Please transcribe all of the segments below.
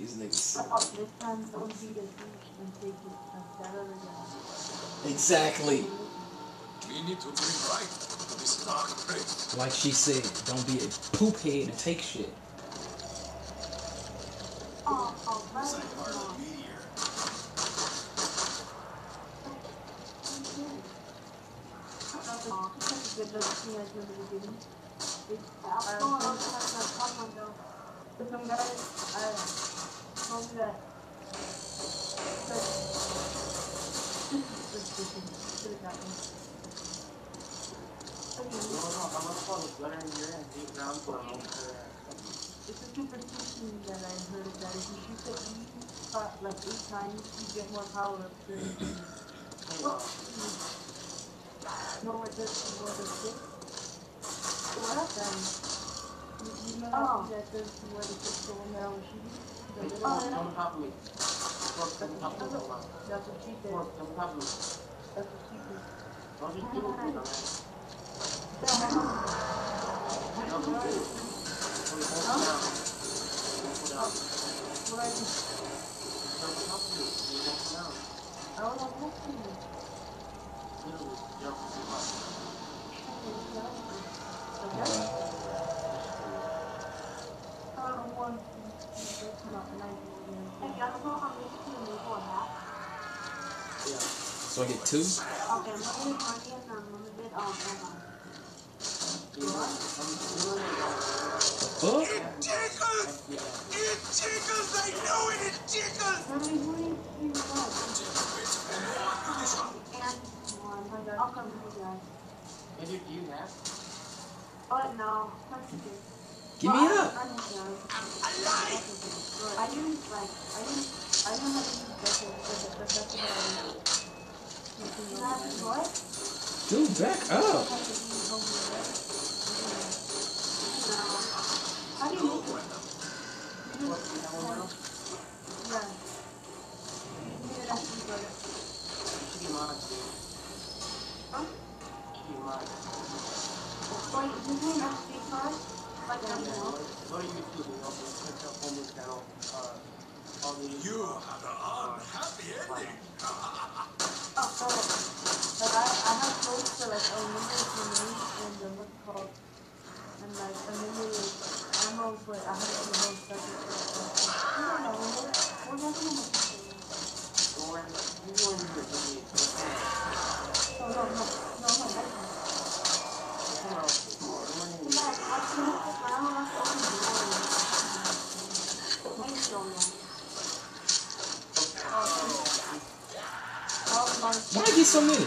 these niggas. This time don't be the douche and take it instead of the Exactly. We need to bring right to this dark place. Like she said, don't be a poop head and take shit. It's like part of the meteor. Some guys told me that it's a superstition that I heard that if you shoot the bee like 8 times, you get more power up to no, it does more than 6. What? Then you know that there's where the 6 go in there with shooting? That's what she said. That's what she said. So I get 2? Okay, Huh? It tickles! It tickles! I know it! It tickles! No. Give me up! I'm alive! I didn't have to use what? Dude, back up! How do you make it? Yeah. Huh? Wait, you need an SD card? Like that? You have an unhappy ending. Like I have codes for like unlimited grenades and what's it called? And like unlimited ammo, but I have to do those seconds. We're never gonna make it. Why I get so many?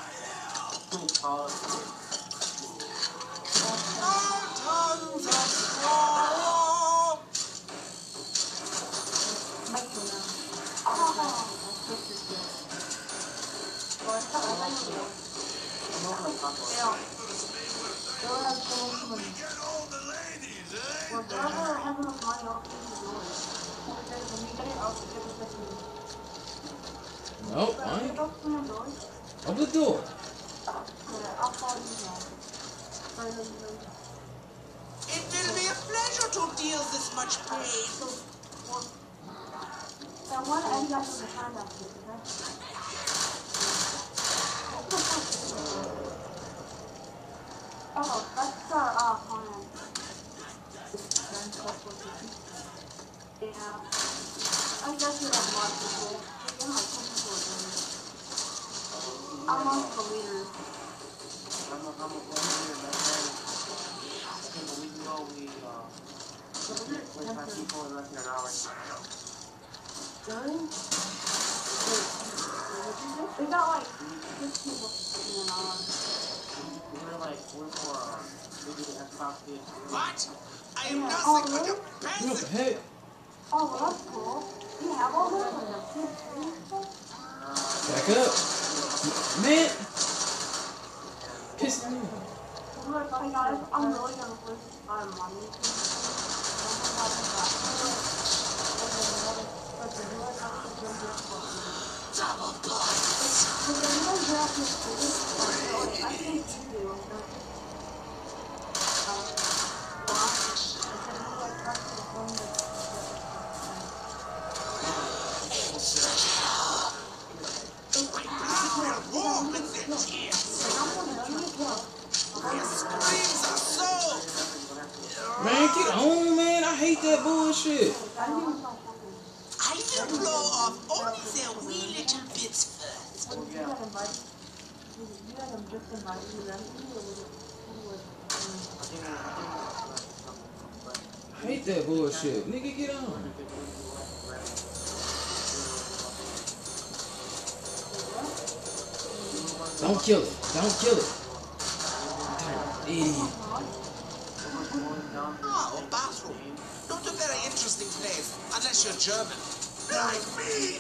No, I ain't. Open the door. It will be a pleasure to deal this much pain. Oh, that's our plan. Yeah. I guess we have more people. Yeah, like 10 people are doing it. I'm on the leader. I'm a leader, my friend. I think a week ago we hit 25 people in less than an hour. Really? We got like 6 people in an hour. We're for, we did an Xbox PS3. What? I am Yeah. nothing Oh, but really? a What peasant. the heck? Oh, well, that's cool. You have all those on the Back up. Man! Piss me off. Hey guys, I'm really gonna play money. Double points. I think you do. Man, get on, man. I hate that bullshit. I will blow off only the wee little bits first. You had him just invited you them, or was it? I hate that bullshit. Nigga, get on. Don't kill it. Don't kill it. Idiot. Ah, a bathroom. Not a very interesting place, unless you're German. Like me!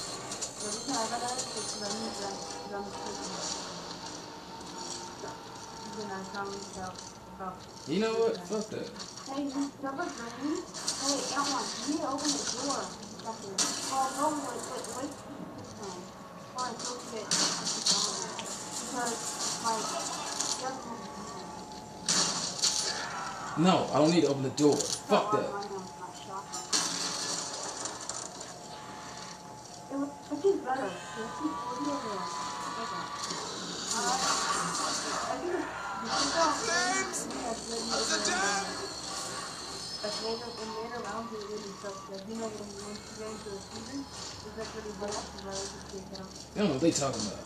You know what? Fuck that. Hey, Number Green. Hey, Ellen, you need to open the door. Oh, no, wait. Fine, go get it. Because, No, I don't need to open the door. Fuck that. Which is better? Flames of the dead! Later rounds it really sucks. You know when you get into a season, it's like really hard to take down. They don't know what they talking about.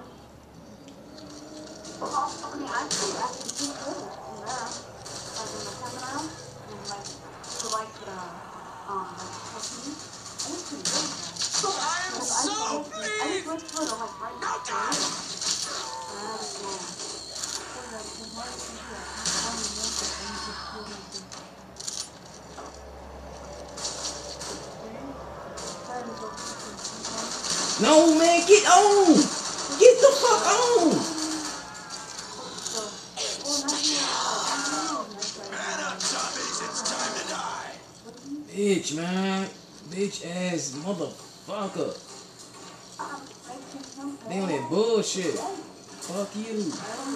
I mean, I think pretty good in there. Like in the second round, and like for like cooking. I think pretty good. I am so I pleased! just went for it like right Now die! and I had it going. No, man, get on! Get the fuck on! Man up, zombies, it's time to die! Bitch, man. Bitch ass motherfucker. They on that bullshit. Fuck you.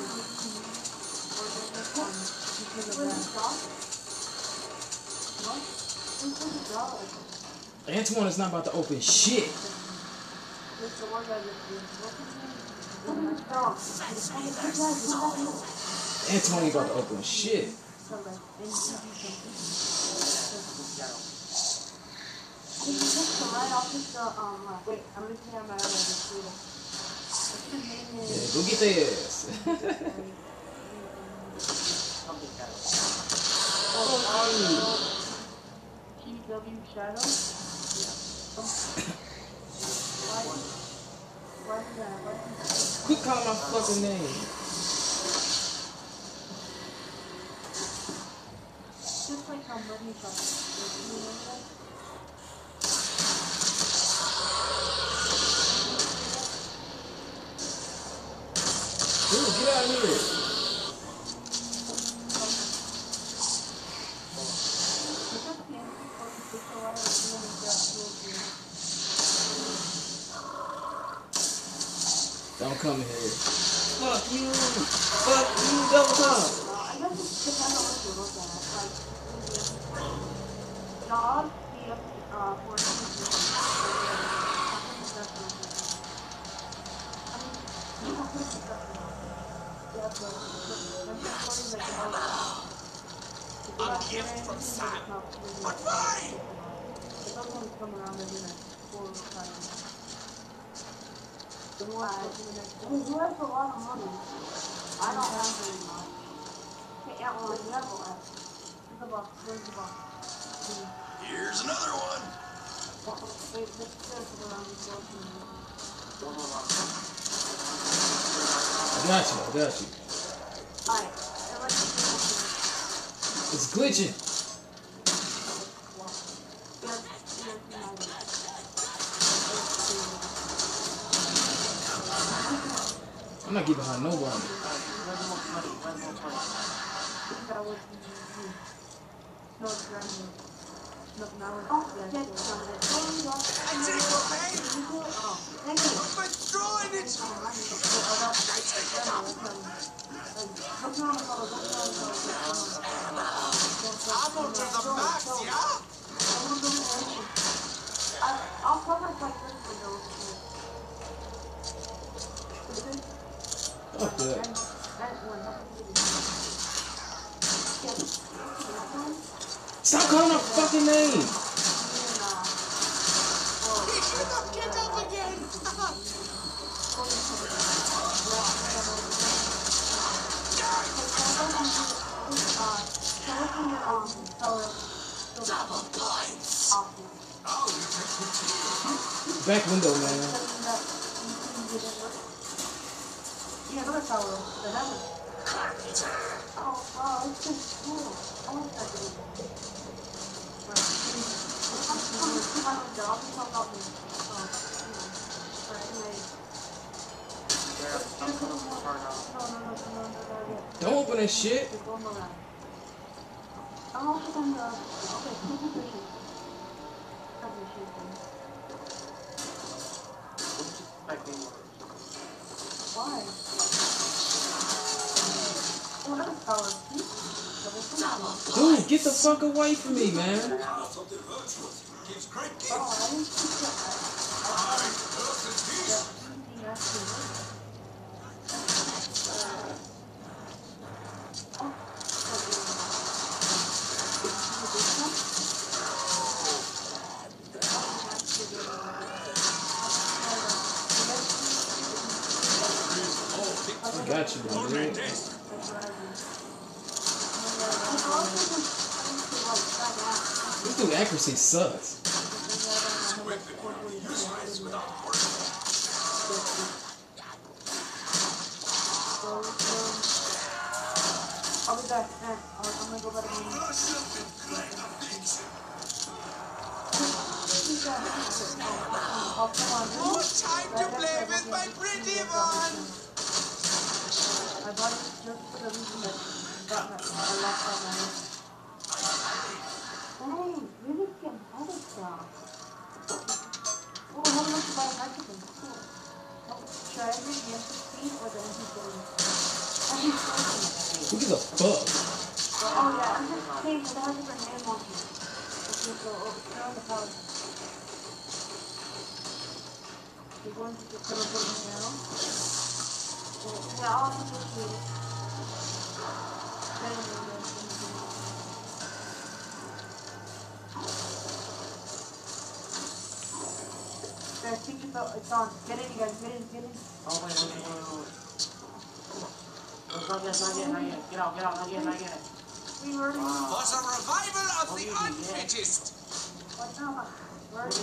Antoine is not about to open shit. Antoine ain't about to open shit. Yeah, go get their ass. TW Shadow? Quit calling my fucking name. Just like how money shots. Dude, get out of here. Don't come here. Fuck you. Fuck you, double time. I guess it depends on what you look at. Like, dog, A gift from Sam. But why? It doesn't come around every like 4 or 5 years. Who has a lot of money? I don't have very much. Okay, yeah, well, you have a lot. Where's the box? Where's the box? Here's another one. Wait, let's go around this door. I got you. Alright, It's glitching. I'm not getting behind nobody. I take your pain. I'm withdrawing it. I take it up. Ammo to the max, yeah? I'll cover like this window. Fuck that. That one. Stop calling my fucking name. He should not get up again. Double points. Back window, man. Yeah, look at that one. The hammer. Oh, wow, it's so cool. I want that game. Don't open that shit. Why? Dude, get the fuck away from me, man. Something virtuous. Gives great gifts. Oh, I didn't see I got you, man. Dude. This dude accuracy sucks. I'll be back. I'm gonna go back to More time to play with my pretty one. I bought it just for the reason that I lost my money. Dang, really can have it now. Oh, how much to buy a microphone? Cool. Should I read the MP3 or the MP4? Who gives a fuck? Oh yeah, I'm just saying because I have different name on here. Okay, so turn on the power. You're going to just put it now. Yeah, I'll have to do it. Guys, think about it's on. Get in, you guys. Get in. Oh, wait. Not yet. Get out, not yet. We were already. Was a revival of the unfittest. What now? We're already.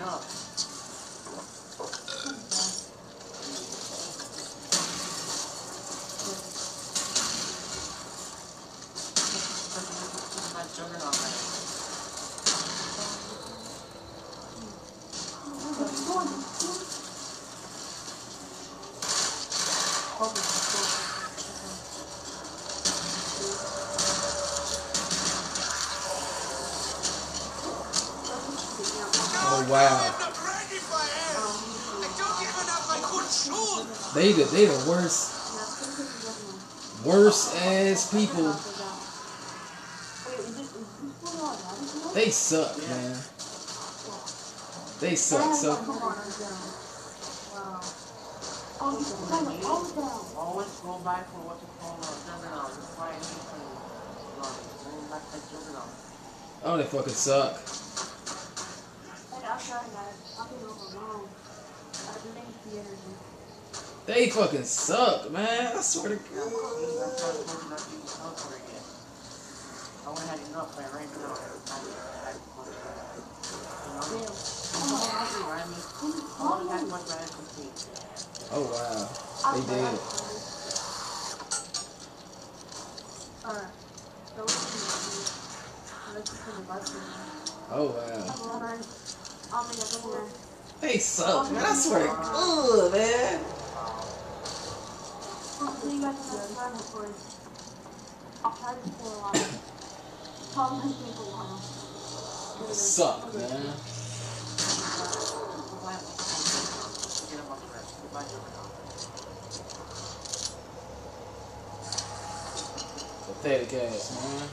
Oh wow. I'm not ready for hell. I don't even have my good shoes. They the worst ass people. They suck, man. They suck so. Always go by for what you call juggernaut. That's why I need to going back to juggernaut. Oh, they fucking suck. They fucking suck, man. I swear to God. I would have had enough by right now. Oh wow. They did. Oh wow. They suck, man. I swear to God, man. Suck, man. Pathetic ass, man.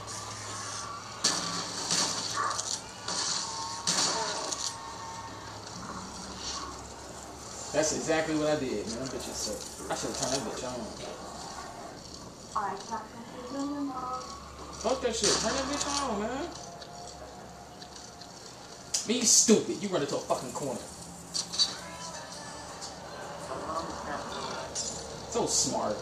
That's exactly what I did, man. That bitch is sick. I should have turned that bitch on. Fuck that shit. Turn that bitch on, man. Me stupid. You run into a fucking corner. So smart.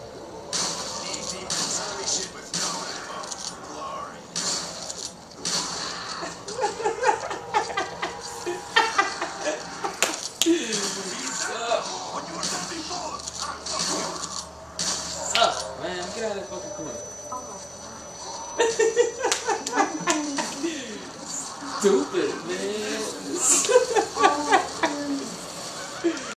Man, get out of that fucking corner. Stupid, man.